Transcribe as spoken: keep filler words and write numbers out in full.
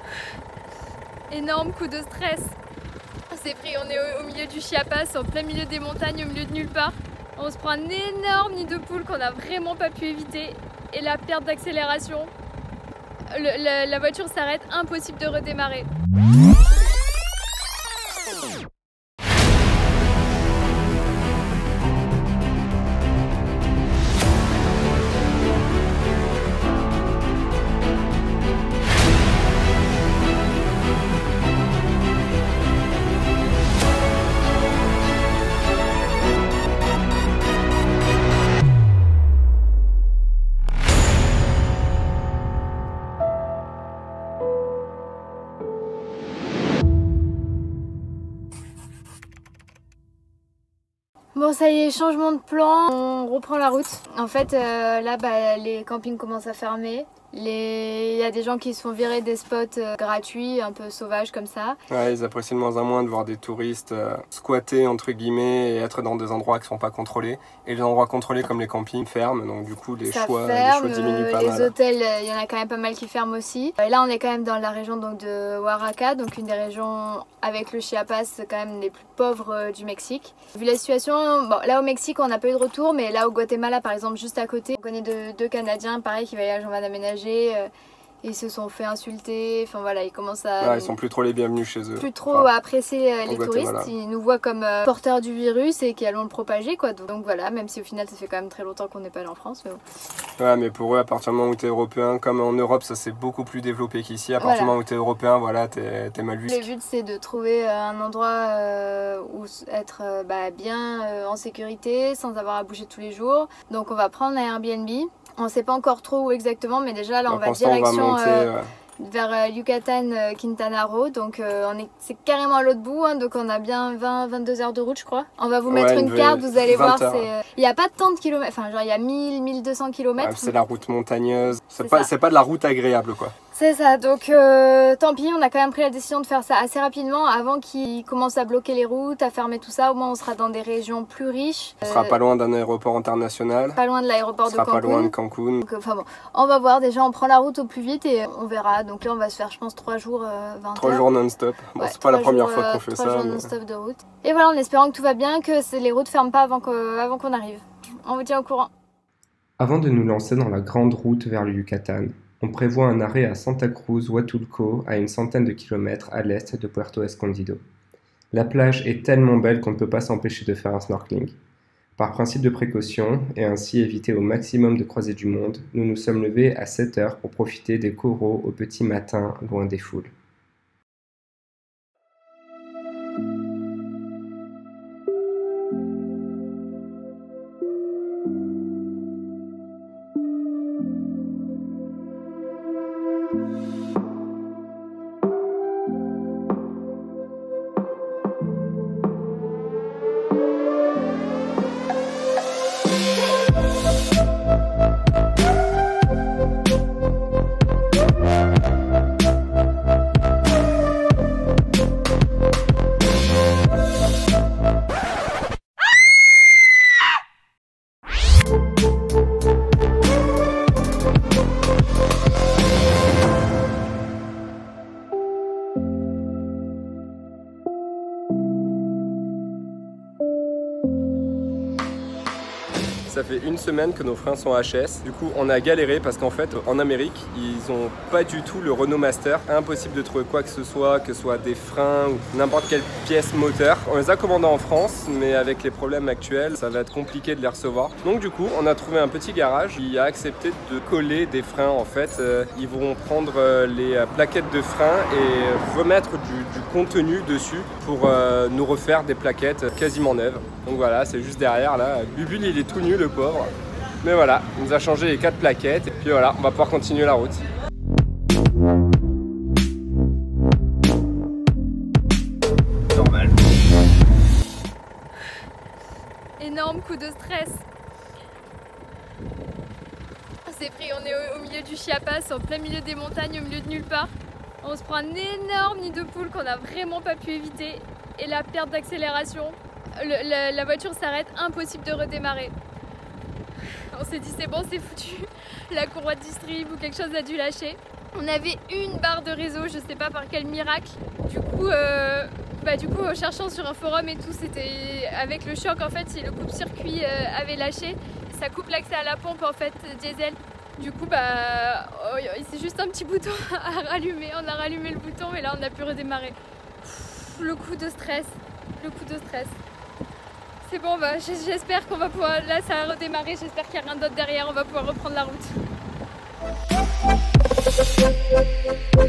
Énorme coup de stress. On s'est pris, on est au, au milieu du Chiapas, en plein milieu des montagnes, au milieu de nulle part. On se prend un énorme nid de poule qu'on n'a vraiment pas pu éviter. Et la perte d'accélération. Le, la, la voiture s'arrête, impossible de redémarrer. Bon, ça y est, changement de plan, on reprend la route. En fait, euh, là, bah, les campings commencent à fermer. Les... Il y a des gens qui se font virer des spots euh, gratuits, un peu sauvages comme ça. Ouais, ils apprécient de moins en moins de voir des touristes euh, squatter entre guillemets et être dans des endroits qui ne sont pas contrôlés. Et les endroits contrôlés comme les campings ferment, donc du coup les ça choix, ferme, les choix diminuent pas les mal. Les hôtels, il y en a quand même pas mal qui ferment aussi. Et là, on est quand même dans la région donc, de Oaxaca, donc une des régions avec le Chiapas quand même les plus pauvres euh, du Mexique. Vu la situation, bon, là au Mexique, on n'a pas eu de retour, mais là au Guatemala, par exemple, juste à côté, on connaît deux, deux Canadiens, pareil, qui voyagent en van aménagé. Euh, Ils se sont fait insulter, enfin voilà, ils commencent à... Ouais, ils sont plus trop les bienvenus chez eux. Plus trop enfin, apprécier euh, les touristes, ils nous voient comme euh, porteurs du virus et qui allons le propager quoi. Donc, donc voilà, même si au final ça fait quand même très longtemps qu'on n'est pas allé en France. Mais bon. Ouais, mais pour eux, à partir du moment où tu es européen, comme en Europe ça c'est beaucoup plus développé qu'ici, à partir voilà. du moment où tu es européen, voilà, t'es es mal vu. Le but c'est de trouver euh, un endroit euh, où être euh, bah, bien euh, en sécurité, sans avoir à bouger tous les jours. Donc on va prendre un Airbnb. On ne sait pas encore trop où exactement, mais déjà là on va direction on va monter, euh, ouais. vers euh, Yucatan, euh, Quintana Roo. Donc euh, on est, c'est carrément à l'autre bout, hein, donc on a bien vingt à vingt-deux heures de route je crois. On va vous mettre ouais, une, une carte, vous allez voir, il euh, n'y a pas tant de kilomètres, enfin genre il y a mille à mille deux cents kilomètres. Ouais, c'est la route montagneuse, c'est pas, pas de la route agréable quoi. C'est ça, donc euh, tant pis, on a quand même pris la décision de faire ça assez rapidement avant qu'ils commencent à bloquer les routes, à fermer tout ça. Au moins on sera dans des régions plus riches. On sera euh, pas loin d'un aéroport international. Pas loin de l'aéroport de Cancun. On sera pas loin de Cancun. Donc, enfin bon, on va voir, déjà on prend la route au plus vite et on verra. Donc là on va se faire je pense trois jours, euh, vingt heures. trois jours non-stop, bon, ouais, c'est pas la première jours, fois qu'on fait trois ça. Jours mais... non-stop de route. Et voilà, en espérant que tout va bien, que les routes ferment pas avant qu'on avant qu'on arrive. On vous tient au courant. Avant de nous lancer dans la grande route vers le Yucatan, on prévoit un arrêt à Santa Cruz Huatulco, à une centaine de kilomètres à l'est de Puerto Escondido. La plage est tellement belle qu'on ne peut pas s'empêcher de faire un snorkeling. Par principe de précaution, et ainsi éviter au maximum de croiser du monde, nous nous sommes levés à sept heures pour profiter des coraux au petit matin, loin des foules. Ça fait une semaine que nos freins sont H S. Du coup, on a galéré parce qu'en fait, en Amérique, ils ont pas du tout le Renault Master. Impossible de trouver quoi que ce soit, que ce soit des freins ou n'importe quelle pièce moteur. On les a commandés en France, mais avec les problèmes actuels, ça va être compliqué de les recevoir. Donc du coup, on a trouvé un petit garage qui a accepté de coller des freins. En fait, euh, ils vont prendre euh, les plaquettes de freins et remettre du, du contenu dessus pour euh, nous refaire des plaquettes quasiment neuves. Donc voilà, c'est juste derrière là. Bubule, il est tout nu, le pauvre. Mais voilà, il nous a changé les quatre plaquettes et puis voilà, on va pouvoir continuer la route. Normal. Énorme coup de stress. On s'est pris, on est au, au milieu du Chiapas, en plein milieu des montagnes, au milieu de nulle part. On se prend un énorme nid de poule qu'on n'a vraiment pas pu éviter. Et la perte d'accélération. Le, la, la voiture s'arrête, impossible de redémarrer. On s'est dit c'est bon, c'est foutu, la courroie de distrib ou quelque chose a dû lâcher. On avait une barre de réseau, je sais pas par quel miracle. Du coup, euh, bah, du coup en cherchant sur un forum et tout, c'était avec le choc en fait, si le coupe-circuit euh, avait lâché, ça coupe l'accès à la pompe en fait diesel. Du coup, bah, oh, c'est juste un petit bouton à rallumer. On a rallumé le bouton et là on a pu redémarrer. Pff, le coup de stress, le coup de stress. C'est bon, bah, j'espère qu'on va pouvoir, là ça a redémarré, j'espère qu'il n'y a rien d'autre derrière, on va pouvoir reprendre la route.